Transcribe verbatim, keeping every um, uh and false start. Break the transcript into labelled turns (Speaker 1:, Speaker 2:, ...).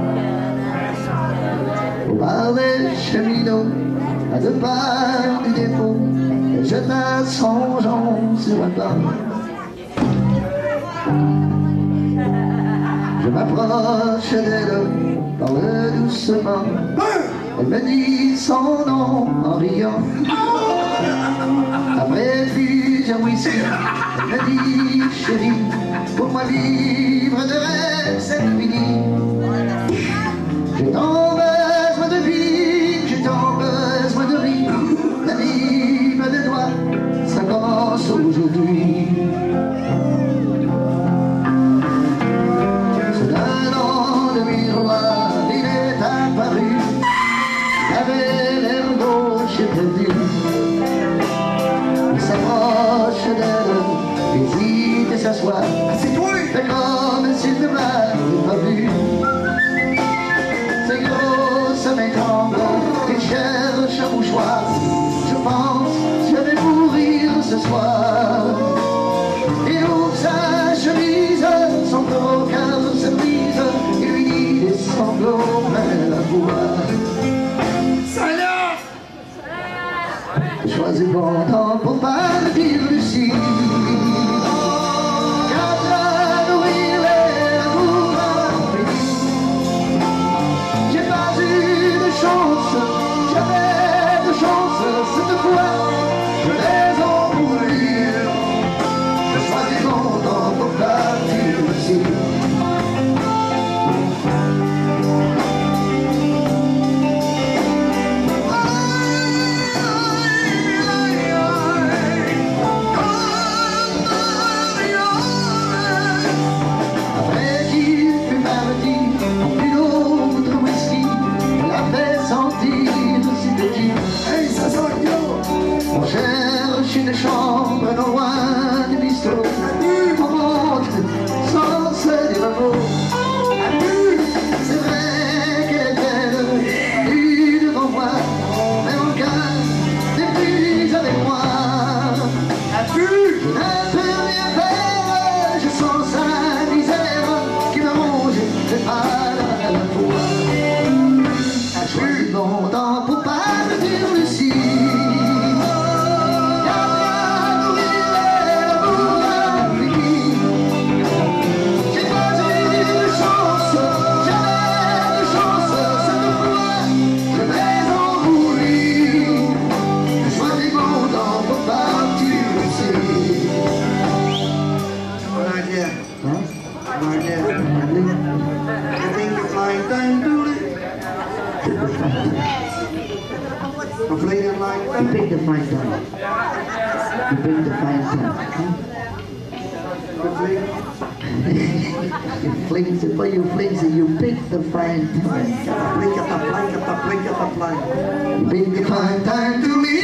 Speaker 1: Au bar des cheminots, à deux pas du dépôt, elle jeta son jambe sur un banc. Je m'approche d'elle, parle doucement. Elle me dit son nom en riant. Après plusieurs whisky, elle me dit chérie, pour moi vivre de rêve c'est fini. J'ai tant besoin de vie, j'ai tant besoin de rire. La vie me le doit, ça commence aujourd'hui. Soudain dans le miroir, il est apparu. Il avait l'air gauche et perdu. Il s'approche d'elle, hésite et s'assoit. C'est toi! C'est comme s'il ne m'avait pas vu. Ses grosses mains tremblent, il cherche un mouchoir. Je pense, je vais mourir ce soir. Il ouvre sa chemise, son gros cœur se brise. Il lui dit des sanglots plein la voix. Choisis bon temps pour partir d'ici. Car la nourrir les amours infinis. J'ai pas eu de chance, j'avais de chance cette fois. Je vais en mourir. Choisis bon temps pour partir d'ici. On cherche une chambre non loin du bistrot. On monte sans se dire un mot. C'est vrai qu'elle est belle, nue devant moi, mais mon cœur n'est plus avec moi. Je ne peux rien faire, je sens sa misère qui me ronge, j'ai pas la foi. Choisis mon temps pour partir d'ici.
Speaker 2: You pick the fine time. You pick the fine time. You flings it, but you flings it, you pick the fine time.
Speaker 1: You pick the fine time to leave.